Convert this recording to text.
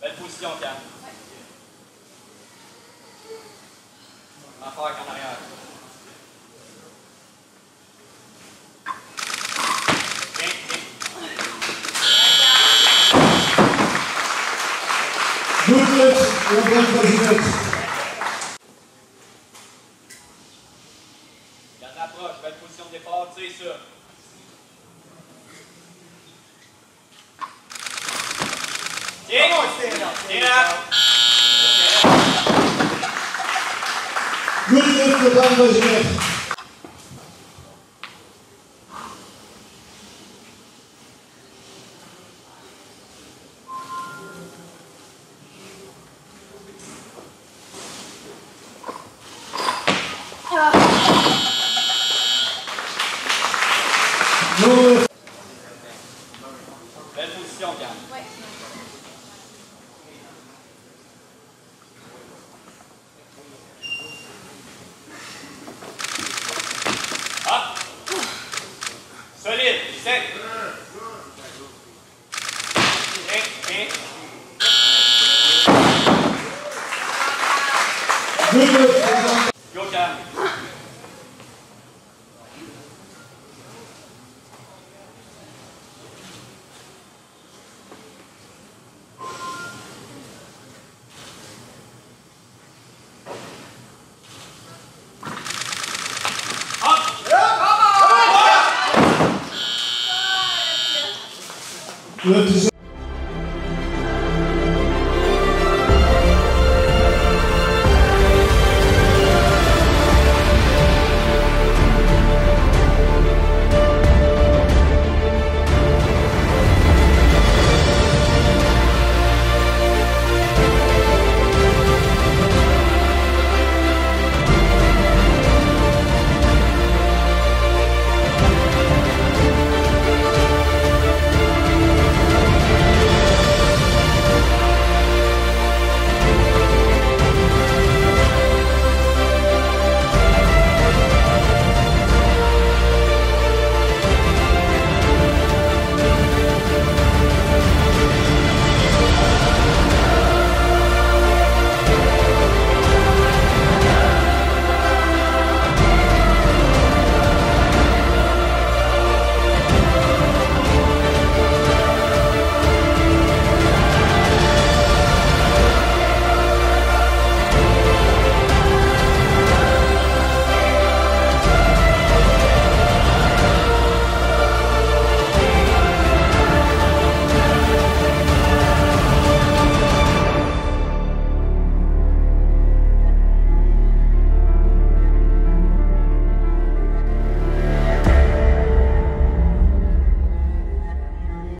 Belle position, Cam. Affaire qu'en arrière. Bien, bien. Good match, on va président. Garde l'approche, belle position de départ, tu sais ça. Tiens! Tiens là! Good match, on va président. Belle position, Cam. Ouais. Hop! Solide, sec. Bien, bien. Good match. Go, Cam. Good